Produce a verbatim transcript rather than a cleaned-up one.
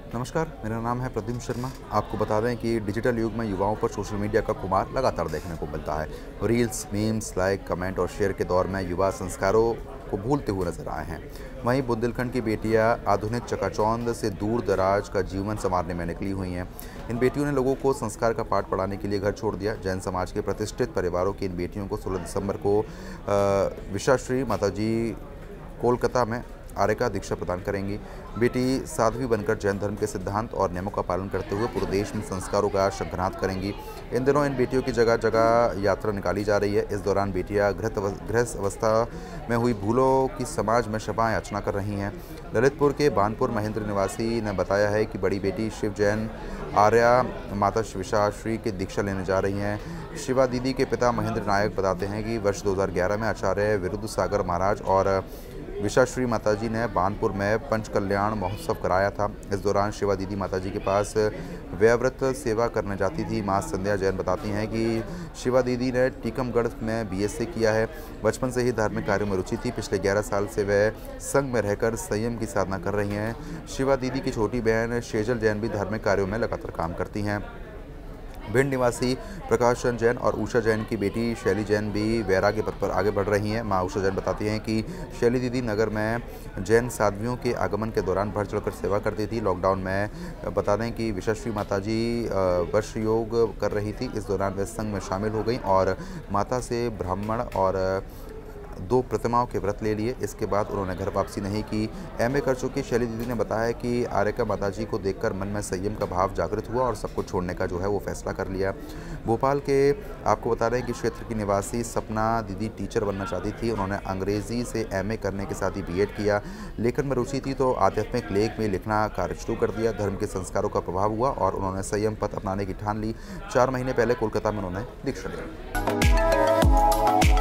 नमस्कार, मेरा नाम है प्रद्युम्न शर्मा। आपको बता दें कि डिजिटल युग में युवाओं पर सोशल मीडिया का खुमार लगातार देखने को मिलता है। रील्स, मीम्स, लाइक, कमेंट और शेयर के दौर में युवा संस्कारों को भूलते हुए नजर आए हैं। वहीं बुंदेलखंड की बेटियां आधुनिक चकाचौंध से दूर दराज का जीवन संवारने में निकली हुई हैं। इन बेटियों ने लोगों को संस्कार का पाठ पढ़ाने के लिए घर छोड़ दिया। जैन समाज के प्रतिष्ठित परिवारों की इन बेटियों को सोलह दिसंबर को विशाश्री माताजी कोलकाता में आर्य का दीक्षा प्रदान करेंगी। बेटी साध्वी बनकर जैन धर्म के सिद्धांत और नियमों का पालन करते हुए पूरे देश में संस्कारों का शंखनाद करेंगी। इन दिनों इन बेटियों की जगह जगह यात्रा निकाली जा रही है। इस दौरान बेटियां गृहस्थ अवस्था में हुई भूलों की समाज में शफा याचना कर रही हैं। ललितपुर के बानपुर महेंद्र निवासी ने बताया है कि बड़ी बेटी शिव जैन आर्या माता विशाश्री की दीक्षा लेने जा रही हैं। शिवा दीदी के पिता महेंद्र नायक बताते हैं कि वर्ष दो हज़ार ग्यारह में आचार्य विरुद्ध सागर महाराज और विशाश्री माताजी ने बानपुर में पंच कल्याण महोत्सव कराया था। इस दौरान शिवा दीदी माताजी के पास व्यव्रत सेवा करने जाती थी। माँ संध्या जैन बताती हैं कि शिवा दीदी ने टीकमगढ़ में बीएससी किया है। बचपन से ही धार्मिक कार्यों में रुचि थी। पिछले ग्यारह साल से वह संघ में रहकर संयम की साधना कर रही हैं। शिवा दीदी की छोटी बहन शेजल जैन भी धार्मिक कार्यों में लगातार काम करती हैं। भिंड निवासी प्रकाश चंद जैन और उषा जैन की बेटी शैली जैन भी वैराग्य पथ पर आगे बढ़ रही हैं। माँ उषा जैन बताती हैं कि शैली दीदी नगर में जैन साध्वियों के आगमन के दौरान बढ़ चढ़कर सेवा करती थी। लॉकडाउन में बता दें कि विशाश्री माताजी वर्ष योग कर रही थी। इस दौरान वे संघ में शामिल हो गई और माता से ब्राह्मण और दो प्रतिमाओं के व्रत ले लिए। इसके बाद उन्होंने घर वापसी नहीं की। एमए कर चुकी शैली दीदी ने बताया कि आर्यका माताजी को देखकर मन में संयम का भाव जागृत हुआ और सब कुछ छोड़ने का जो है वो फैसला कर लिया। भोपाल के आपको बता रहे हैं कि क्षेत्र की निवासी सपना दीदी टीचर बनना चाहती थी। उन्होंने अंग्रेजी से एमए करने के साथ ही बीएड किया। लेखन में रुचि थी तो आध्यात्मिक लेख में लिखना कार्य शुरू कर दिया। धर्म के संस्कारों का प्रभाव हुआ और उन्होंने संयम पथ अपनाने की ठान ली। चार महीने पहले कोलकाता में उन्होंने दीक्षा ली।